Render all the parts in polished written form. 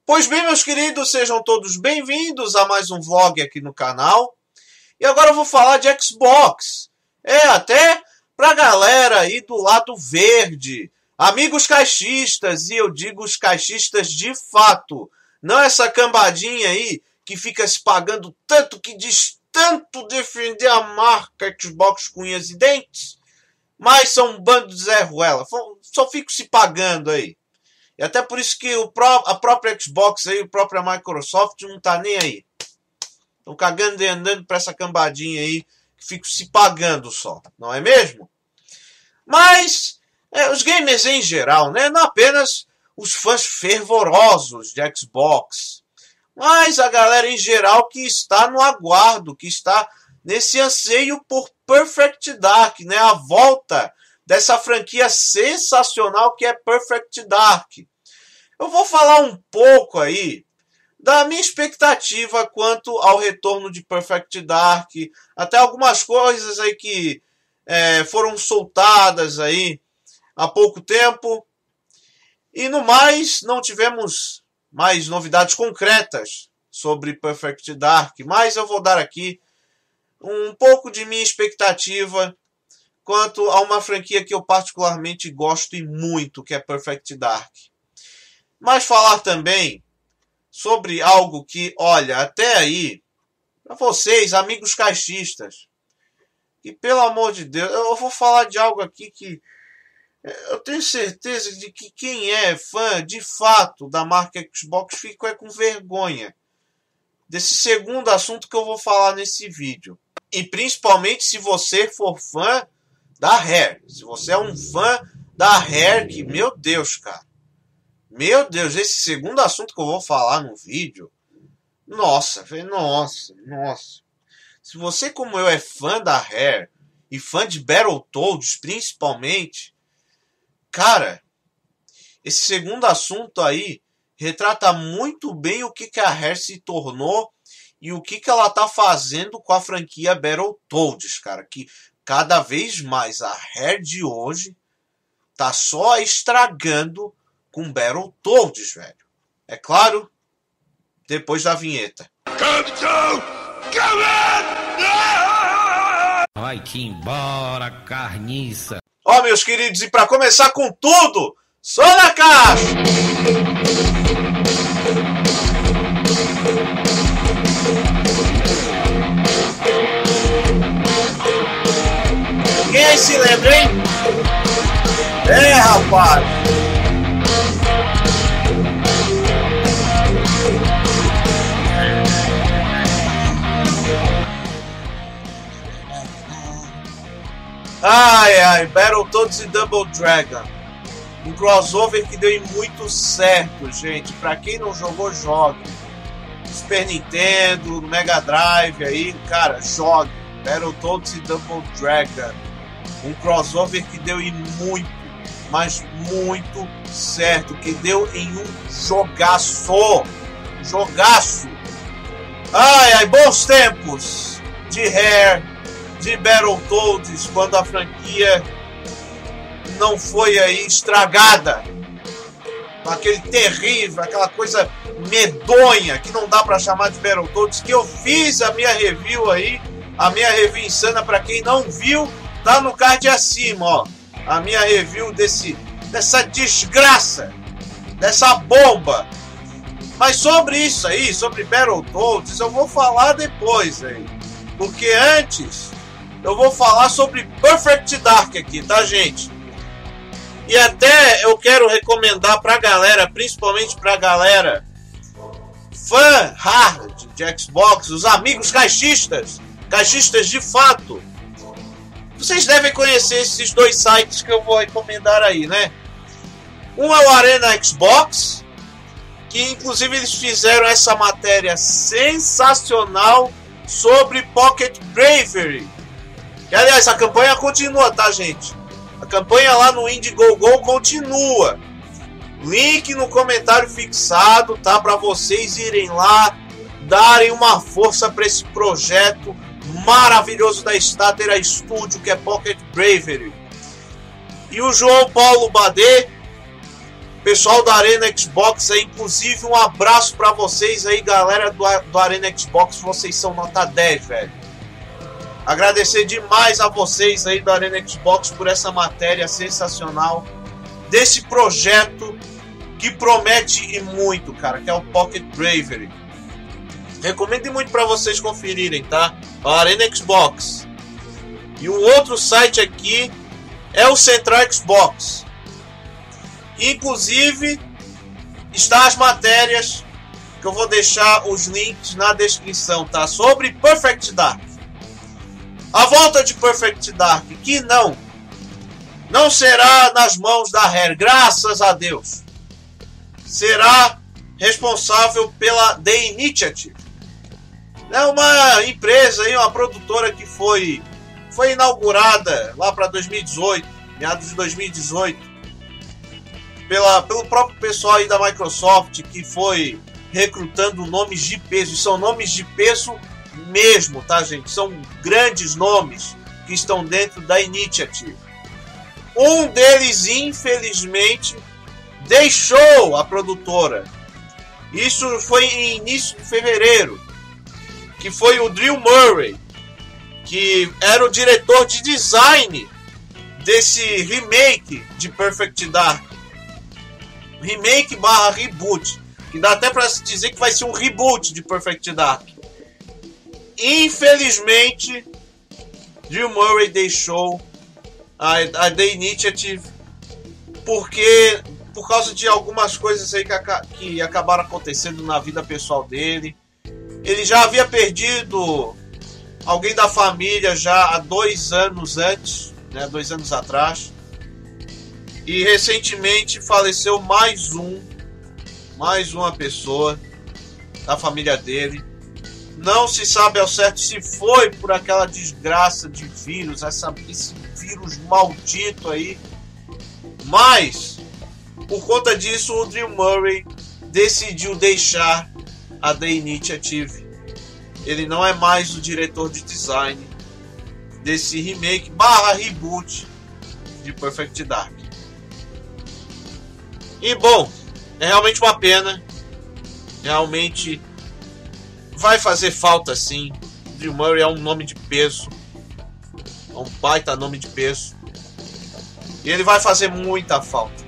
Pois bem, meus queridos, sejam todos bem-vindos a mais um vlog aqui no canal. E agora eu vou falar de Xbox. Até pra galera aí do lado verde. Amigos caixistas, e eu digo os caixistas de fato. Não essa cambadinha aí que fica se pagando tanto, que diz tanto defender a marca Xbox com unhas e dentes. Mas são um bando de Zé Ruela. Só fico se pagando aí. E até por isso que a própria Xbox aí, a própria Microsoft não tá nem aí. Estão cagando e andando pra essa cambadinha aí que fico se pagando só. Não é mesmo? Mas os gamers em geral, né? Não apenas os fãs fervorosos de Xbox. Mas a galera em geral que está no aguardo, que está nesse anseio por Perfect Dark, né? A volta dessa franquia sensacional que é Perfect Dark. Eu vou falar um pouco aí da minha expectativa quanto ao retorno de Perfect Dark, até algumas coisas aí que foram soltadas aí há pouco tempo. E no mais, não tivemos mais novidades concretas sobre Perfect Dark, mas eu vou dar aqui um pouco de minha expectativa quanto a uma franquia que eu particularmente gosto e muito, que é Perfect Dark. Mas falar também sobre algo que, olha, até aí, para vocês, amigos caixistas, que pelo amor de Deus, eu vou falar de algo aqui que eu tenho certeza de que quem é fã de fato da marca Xbox fica com vergonha desse segundo assunto que eu vou falar nesse vídeo. E principalmente se você for fã da Rare. Se você é um fã da Rare, que, meu Deus, cara. Meu Deus, esse segundo assunto que eu vou falar no vídeo. Nossa, velho, nossa. Se você, como eu, é fã da Rare e fã de Battletoads, principalmente, cara, esse segundo assunto aí retrata muito bem o que a Rare se tornou e o que ela tá fazendo com a franquia Battletoads, cara. Que cada vez mais a Rare de hoje tá só estragando com Battletoads, velho. É claro, depois da vinheta. Vai que embora, carniça. Ó, meus queridos, e para começar com tudo, só na caixa! Quem aí se lembra, hein? Rapaz! Ai, Battletoads e Double Dragon. Um crossover que deu muito certo, gente. Pra quem não jogou, jogue. Super Nintendo, Mega Drive aí, cara, jogue. Battletoads e Double Dragon. Um crossover que deu em muito, mas muito certo. Que deu em um jogaço. Jogaço. Ai, bons tempos de Rare, de Battletoads, quando a franquia não foi aí estragada com aquele terrível, aquela coisa medonha que não dá pra chamar de Battletoads, que eu fiz a minha review aí, a minha review insana. Pra quem não viu, tá no card acima, ó, a minha review dessa desgraça, dessa bomba. Mas sobre isso aí, sobre Battletoads, eu vou falar depois aí, porque antes eu vou falar sobre Perfect Dark aqui, tá, gente? E até eu quero recomendar pra galera, principalmente pra galera fã hard de Xbox, os amigos caixistas de fato. Vocês devem conhecer esses dois sites que eu vou recomendar aí, né? Um é o Arena Xbox, que inclusive eles fizeram essa matéria sensacional sobre Pocket Bravery. E, aliás, a campanha continua, tá, gente? A campanha lá no Indiegogo continua. Link no comentário fixado, tá? Para vocês irem lá, darem uma força para esse projeto maravilhoso da Statera Studio, que é Pocket Bravery. E o João Paulo Badê Pessoal da Arena Xbox aí, inclusive um abraço pra vocês aí, galera do Arena Xbox, vocês são nota 10, velho. Agradecer demais a vocês aí do Arena Xbox por essa matéria sensacional desse projeto que promete e muito, cara, que é o Pocket Bravery. Recomendo muito pra vocês conferirem, tá? A Arena Xbox. E o outro site aqui é o Central Xbox. Inclusive, está as matérias que eu vou deixar os links na descrição, tá? Sobre Perfect Dark. A volta de Perfect Dark, que não será nas mãos da Rare, graças a Deus. Será responsável pela The Initiative. É uma empresa, uma produtora que foi inaugurada lá para 2018, meados de 2018. Pelo próprio pessoal aí da Microsoft, que foi recrutando nomes de peso. E são nomes de peso mesmo, tá, gente? São grandes nomes que estão dentro da Initiative. Um deles, infelizmente, deixou a produtora. Isso foi em início de fevereiro. Que foi o Drew Murray, que era o diretor de design desse remake de Perfect Dark. Remake / reboot, que dá até pra se dizer que vai ser um reboot de Perfect Dark. Infelizmente, Drew Murray deixou a The Initiative por causa de algumas coisas aí que acabaram acontecendo na vida pessoal dele. Ele já havia perdido alguém da família já há 2 anos antes, né, 2 anos atrás. E recentemente faleceu mais uma pessoa da família dele. Não se sabe ao certo se foi por aquela desgraça de vírus, esse vírus maldito aí. Mas, por conta disso, o Drew Murray decidiu deixar a The Initiative. Ele não é mais o diretor de design desse remake / reboot de Perfect Dark. E bom, é realmente uma pena. Realmente vai fazer falta sim. Drew Murray é um nome de peso. É um baita nome de peso. E ele vai fazer muita falta.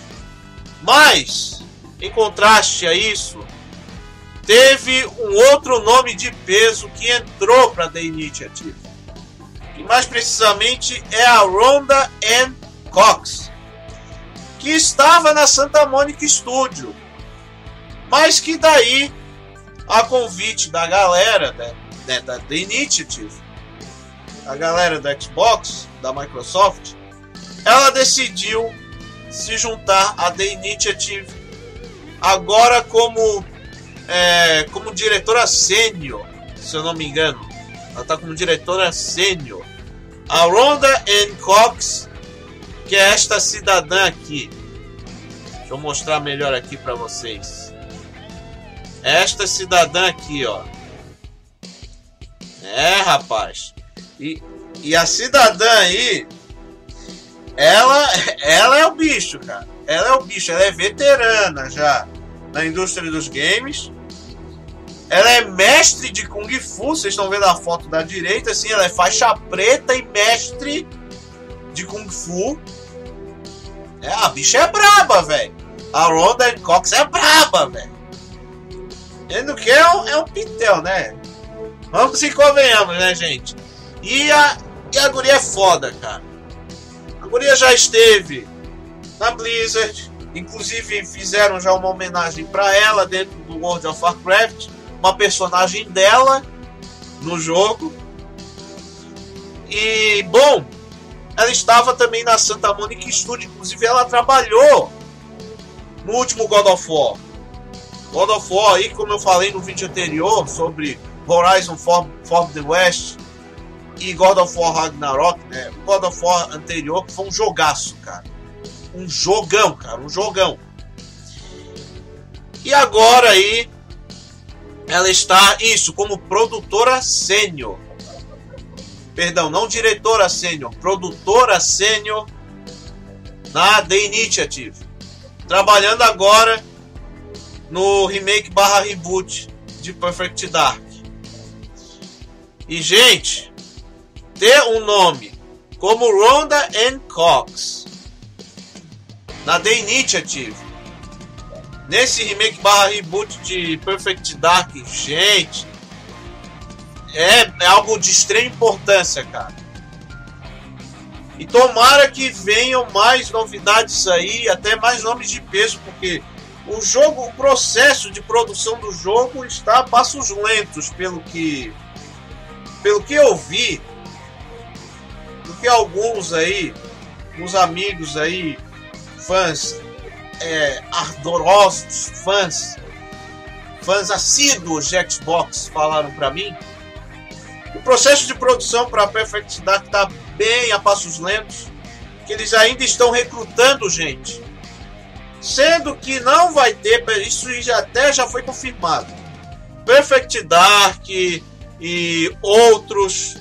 Mas, em contraste a isso, teve um outro nome de peso que entrou para The Initiative. E mais precisamente é a Rhonda Ann Cox, que estava na Santa Monica Studio, mas que daí, a convite da galera da The Initiative, a galera da Xbox, da Microsoft, ela decidiu se juntar à The Initiative agora como diretora sênior, se eu não me engano. Ela está como diretora sênior. A Rhonda Ann Cox, que é esta cidadã aqui. Deixa eu mostrar melhor aqui para vocês. Esta cidadã aqui, ó. É, rapaz. E a cidadã aí, ela é o bicho, cara. Ela é o bicho. Ela é veterana já na indústria dos games. Ela é mestre de Kung Fu. Vocês estão vendo a foto da direita, assim. Ela é faixa preta e mestre de Kung Fu. A bicha é braba, velho. A Rhonda Cox é braba, velho. Ele que é um pitel, né? Vamos se convenhamos, né, gente? E a guria é foda, cara. A guria já esteve na Blizzard. Inclusive fizeram já uma homenagem pra ela dentro do World of Warcraft. Uma personagem dela no jogo. E, bom, ela estava também na Santa Monica Studio. Inclusive ela trabalhou no último God of War. God of War aí, como eu falei no vídeo anterior sobre Horizon Forbidden West e God of War Ragnarok, né? O God of War anterior foi um jogaço, cara. Um jogão, cara, um jogão. E agora aí ela está, como produtora sênior. Perdão, não diretora sênior, produtora sênior na The Initiative. trabalhando agora no remake / reboot de Perfect Dark. E, gente, ter um nome como Rhonda Ann Cox na The Initiative, nesse remake / reboot de Perfect Dark, gente, é algo de extrema importância, cara. E tomara que venham mais novidades aí, até mais nomes de peso, porque o processo de produção do jogo está a passos lentos, pelo que eu vi, do que alguns aí, uns amigos aí, fãs ardorosos, fãs assíduos de Xbox falaram para mim. O processo de produção para Perfect Dark está bem a passos lentos, que eles ainda estão recrutando gente, sendo que não vai ter, isso já foi confirmado, Perfect Dark e outros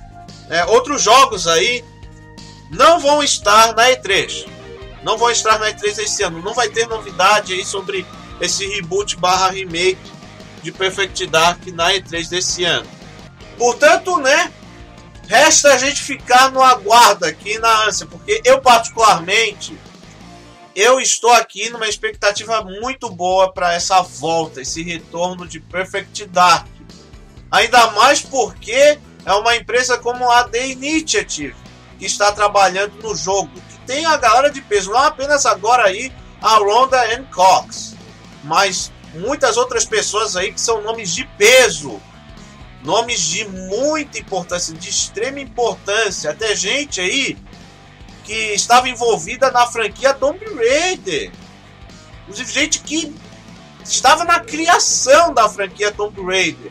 jogos aí não vão estar na E3. Não vão estar na E3 esse ano. Não vai ter novidade aí sobre esse reboot / remake de Perfect Dark na E3 desse ano. Portanto, né, resta a gente ficar no aguardo aqui, na ânsia, porque eu particularmente, eu estou aqui numa expectativa muito boa para essa volta, esse retorno de Perfect Dark. Ainda mais porque é uma empresa como a The Initiative que está trabalhando no jogo, que tem a galera de peso, não apenas agora aí a Rhonda Ann Cox, mas muitas outras pessoas aí que são nomes de peso, nomes de muita importância, de extrema importância, até gente aí que estava envolvida na franquia Tomb Raider, inclusive gente que estava na criação da franquia Tomb Raider.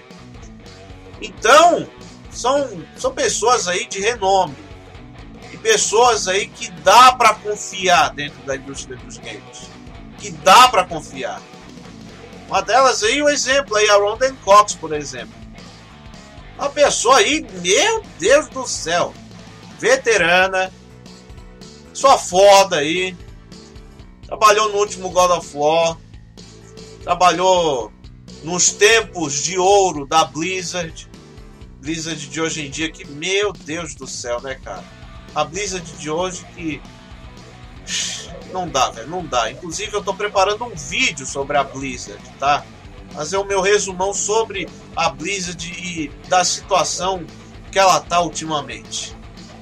Então, são pessoas aí de renome. E pessoas aí que dá para confiar dentro da indústria dos games. Que dá para confiar. Uma delas aí, o exemplo aí, a Rhonda Ann Cox, por exemplo. Uma pessoa aí, meu Deus do céu. Veterana. Só foda aí. Trabalhou no último God of War. Trabalhou nos tempos de ouro da Blizzard de hoje em dia, que, meu Deus do céu, né, cara? A Blizzard de hoje que não dá, velho, não dá. Inclusive eu tô preparando um vídeo sobre a Blizzard, tá? Fazer o meu resumão sobre a Blizzard e da situação que ela tá ultimamente.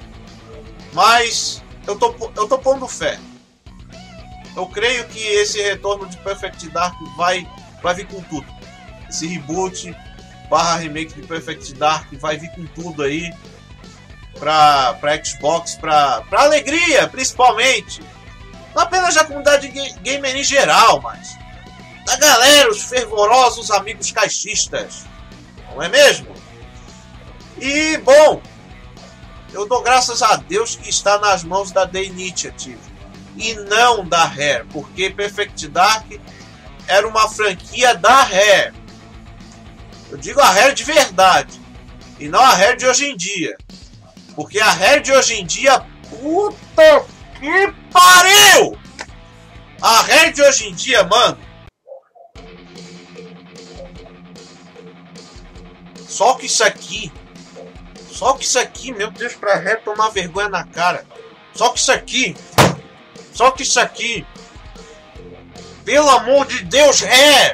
Mas eu tô pondo fé. Eu creio que esse retorno de Perfect Dark vai vir com tudo. Esse reboot / remake de Perfect Dark vai vir com tudo aí pra Xbox, pra alegria, principalmente. Não apenas da comunidade gamer em geral, mas da galera, os fervorosos amigos caixistas. Não é mesmo? E, bom, eu dou graças a Deus que está nas mãos da The Initiative e não da Rare, porque Perfect Dark era uma franquia da Rare. Eu digo a Rare de verdade e não a Rare de hoje em dia, porque a Rare de hoje em dia, puta que pariu! A Rare de hoje em dia, mano, só que isso aqui, meu Deus, pra Rare tomar vergonha na cara. Só que isso aqui, pelo amor de Deus, Rare,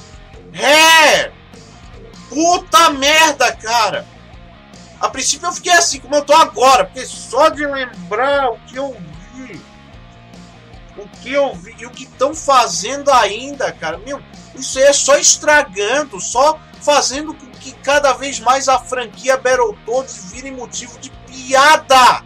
puta merda, cara. A princípio eu fiquei assim como eu tô agora, porque só de lembrar o que eu vi e o que estão fazendo ainda, cara, meu, isso aí é só estragando, só fazendo com que cada vez mais a franquia Battletoads vire motivo de piada.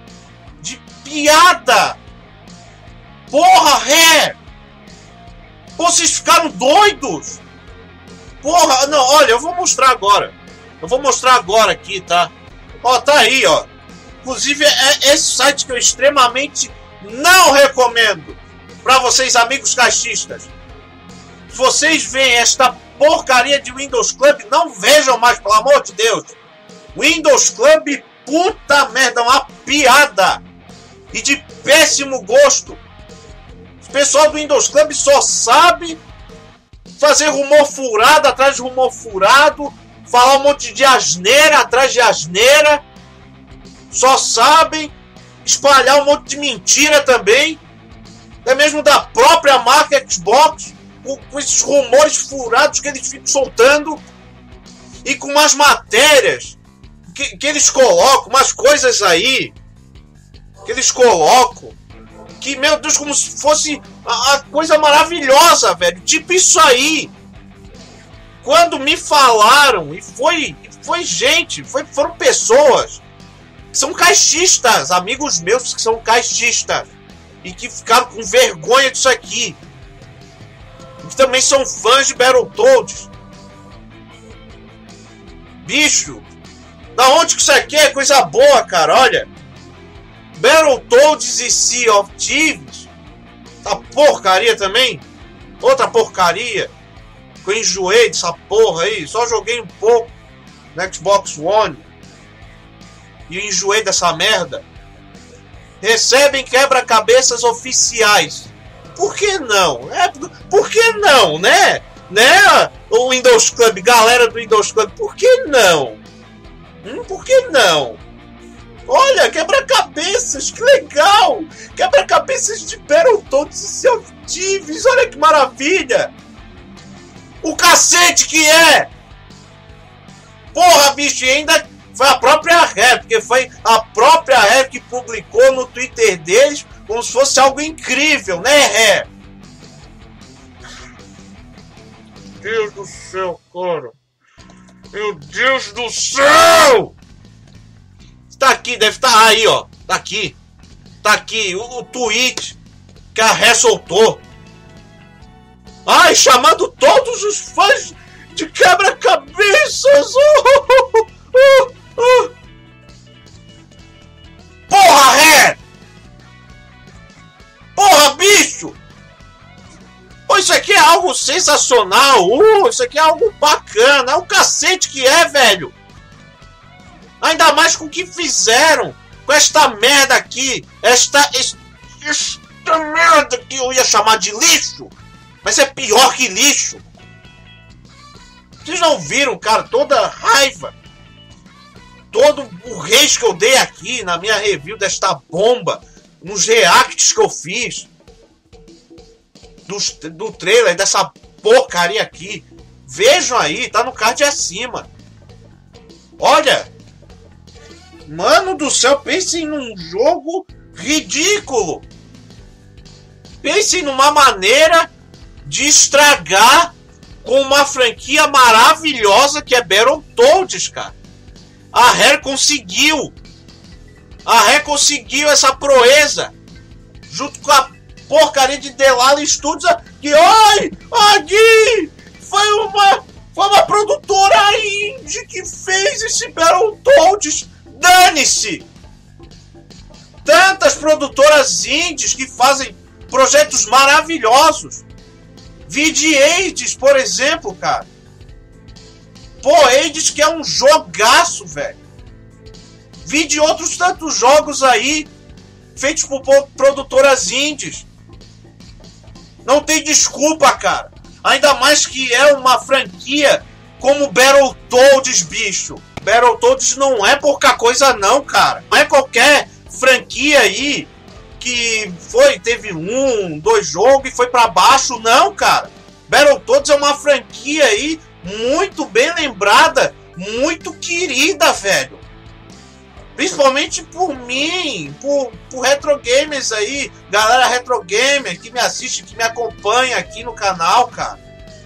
Porra, Rare! Vocês ficaram doidos? Porra, não, olha, eu vou mostrar agora. Aqui, tá? Ó, tá aí, ó. Inclusive, é esse site que eu extremamente não recomendo pra vocês, amigos caixistas. Se vocês veem esta porcaria de Windows Club, não vejam mais, pelo amor de Deus. Windows Club, puta merda, uma piada. E de péssimo gosto. pessoal do Windows Club só sabe fazer rumor furado atrás de rumor furado, falar um monte de asneira atrás de asneira. Só sabem espalhar um monte de mentira também. Até mesmo da própria marca Xbox, com esses rumores furados que eles ficam soltando. E com umas matérias que eles colocam, umas coisas aí que eles colocam, que, meu Deus, como se fosse a coisa maravilhosa, velho. Tipo isso aí. Quando me falaram, e foram pessoas que são caixistas, amigos meus que são caixistas, e que ficaram com vergonha disso aqui. Que também são fãs de Battletoads. Bicho, da onde que isso aqui é coisa boa, cara? Olha, Battletoads e Sea of Thieves, tá porcaria também. Outra porcaria. Eu enjoei dessa porra aí. Só joguei um pouco no Xbox One e enjoei dessa merda. Recebem quebra-cabeças oficiais. Por que não? Por que não, né? O Windows Club, galera do Windows Club, por que não? Por que não? Olha, quebra-cabeças, que legal! Quebra-cabeças de Battletoads e Sea of Thieves, olha que maravilha! O cacete que é! Porra, bicho, e ainda foi a própria Rare, porque foi a própria Rare que publicou no Twitter deles como se fosse algo incrível, né, Rare? Deus do céu, cara. Meu Deus do céu! Tá aqui, deve estar aí, ó. Tá aqui. Tá aqui o tweet que a Rare soltou. Ai, chamando todos os fãs de quebra-cabeças. Porra, Rare! Porra, bicho! Pô, isso aqui é algo sensacional. Isso aqui é algo bacana. É o cacete que é, velho. Ainda mais com o que fizeram com esta merda aqui. Esta merda que eu ia chamar de lixo. Mas é pior que lixo. Vocês não viram, cara, toda a raiva. Todo o rage que eu dei aqui na minha review desta bomba. Nos reacts que eu fiz. Do trailer, dessa porcaria aqui. Vejam aí, tá no card acima. Olha. Mano do céu, pensem num jogo ridículo. Pensem numa maneira de estragar com uma franquia maravilhosa que é Battletoads, cara. A Rare conseguiu. A Rare conseguiu essa proeza. Junto com a porcaria de Delala Studios. Que, ai, aqui foi uma produtora indie que fez esse Battletoads. Dane-se! Tantas produtoras indies que fazem projetos maravilhosos. Vide Hades, por exemplo, cara. Pô, Hades que é um jogaço, velho. Vide outros tantos jogos aí feitos por produtoras indies. Não tem desculpa, cara. Ainda mais que é uma franquia como Battletoads, bicho. Battletoads não é pouca coisa não, cara. Não é qualquer franquia aí que teve 1, 2 jogos e foi pra baixo, não, cara. Battletoads é uma franquia aí muito bem lembrada, muito querida, velho. Principalmente por mim, por retro gamers aí, galera retro gamer que me assiste, que me acompanha aqui no canal, cara.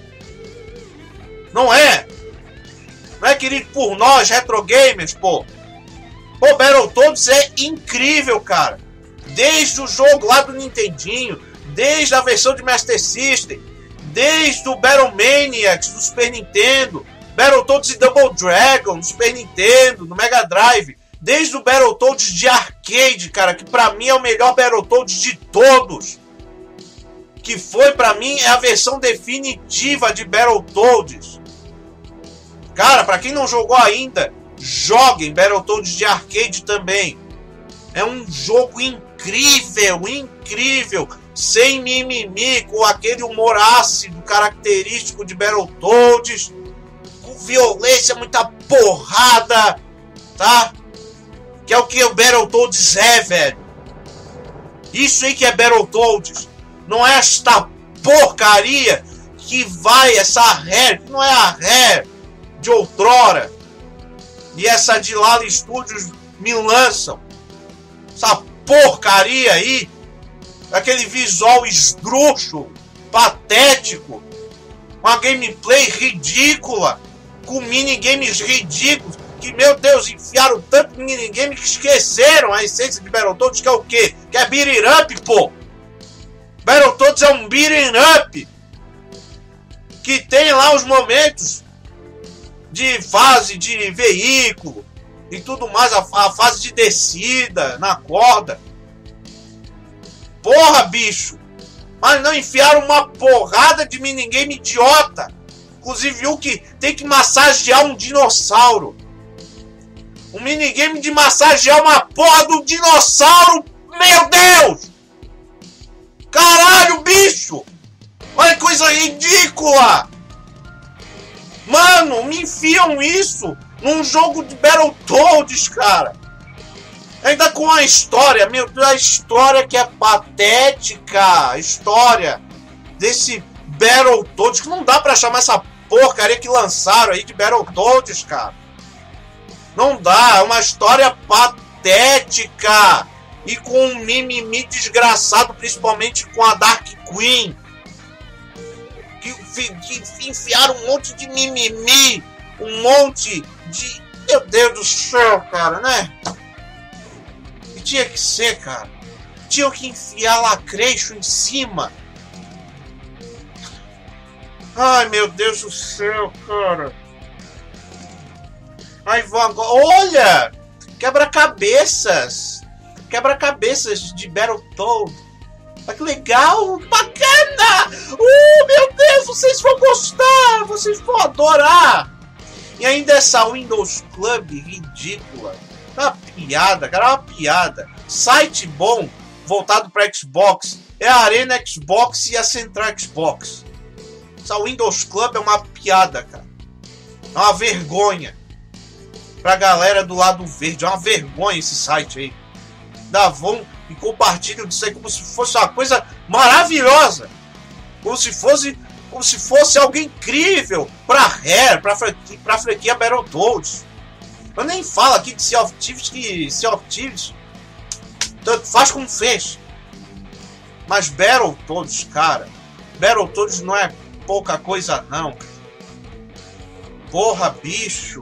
Não é? Não é querido por nós, retro gamers, pô. Pô, Battletoads é incrível, cara. Desde o jogo lá do Nintendinho, desde a versão de Master System, desde o Battle Maniacs do Super Nintendo, Battletoads e Double Dragon do Super Nintendo, no Mega Drive, desde o Battletoads de arcade, cara, que pra mim é o melhor Battletoads de todos. Que foi, pra mim, é a versão definitiva de Battletoads. Cara, pra quem não jogou ainda, joguem Battletoads de arcade também. É um jogo incrível, incrível. sem mimimi, com aquele humor ácido característico de Battletoads, com violência, muita porrada, tá? Que é o que o Battletoads é, velho. Isso aí que é Battletoads. Não é esta porcaria que vai, essa Rare, que não é a Rare de outrora. E essa de Lala Studios me lançam. Essa porcaria aí. Aquele visual esdrúxulo, patético. Uma gameplay ridícula. Com minigames ridículos. Que, meu Deus, enfiaram tanto minigame que esqueceram a essência de Battletoads, que é o quê? Que é beat it up, pô! Battletoads é um beat it up! Que tem lá os momentos de fase de veículo e tudo mais, a fase de descida na corda. Porra, bicho! Mas não enfiaram uma porrada de minigame idiota! Inclusive um que tem que massagear um dinossauro. Um minigame de massagear uma porra do dinossauro! Meu Deus! Caralho, bicho! Olha que coisa ridícula! Mano, me enfiam isso num jogo de Battletoads, cara! Ainda com a história, meu Deus, a história que é patética! A história desse Battletoads, que não dá pra chamar essa porcaria que lançaram aí de Battletoads, cara! Não dá, é uma história patética e com um mimimi desgraçado, principalmente com a Dark Queen, que enfiaram um monte de mimimi, um monte de... Meu Deus do céu, cara, né? E tinha que ser, cara. Tinha que enfiar lacreixo em cima. Ai, meu Deus do céu, cara. Aí vão agora. Olha! Quebra-cabeças! Quebra-cabeças de Battletoads. Olha que legal! Bacana! Meu Deus! Vocês vão gostar! Vocês vão adorar! E ainda essa Windows Club ridícula. Uma piada, cara. Uma piada. Site bom, voltado para Xbox, é a Arena Xbox e a Central Xbox. Essa Windows Club é uma piada, cara. É uma vergonha. Pra galera do lado verde. É uma vergonha esse site aí. Ainda vão e compartilham disso aí como se fosse uma coisa maravilhosa. Como se fosse algo incrível pra Rare, pra franquia Battletoads. Eu nem falo aqui de Sea of Thieves, que Sea of Thieves tanto faz como fez. Mas Battletoads, cara, Battletoads não é pouca coisa não. Porra, bicho,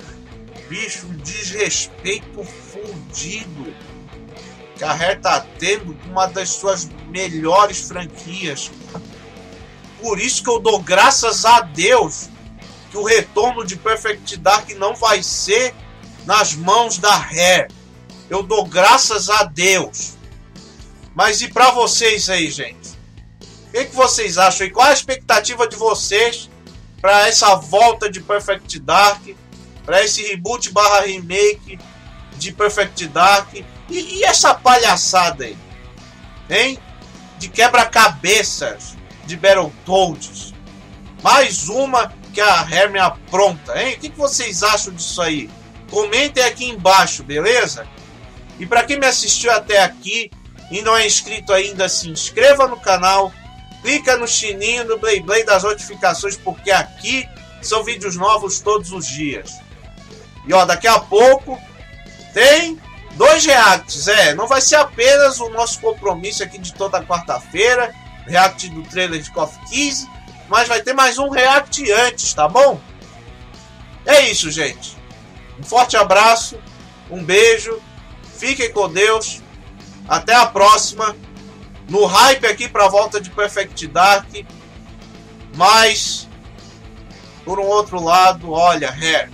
desrespeito fudido que a Rare tá tendo com uma das suas melhores franquias. Por isso que eu dou graças a Deus que o retorno de Perfect Dark não vai ser nas mãos da Rare. Eu dou graças a Deus. Mas e pra vocês aí, gente? O que vocês acham? E qual a expectativa de vocês para essa volta de Perfect Dark? Para esse reboot / remake de Perfect Dark? E essa palhaçada aí? Hein? De quebra-cabeças de Battletoads. Mais uma que a Rare me apronta, hein? O que vocês acham disso aí? Comentem aqui embaixo, beleza? E para quem me assistiu até aqui e não é inscrito ainda, se inscreva no canal, clica no sininho do Blay das notificações, porque aqui são vídeos novos todos os dias. E ó, daqui a pouco tem 2 reacts, não vai ser apenas o nosso compromisso aqui de toda quarta-feira, react do trailer de KOF 15, mas vai ter mais um react antes, tá bom? É isso, gente. Um forte abraço, um beijo, fiquem com Deus, até a próxima, no hype aqui pra volta de Perfect Dark, mas, por um outro lado, olha, Rare,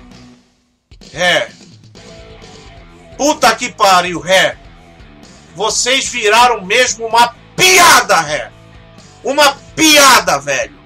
puta que pariu, Rare, vocês viraram mesmo uma piada, Rare, uma piada, velho.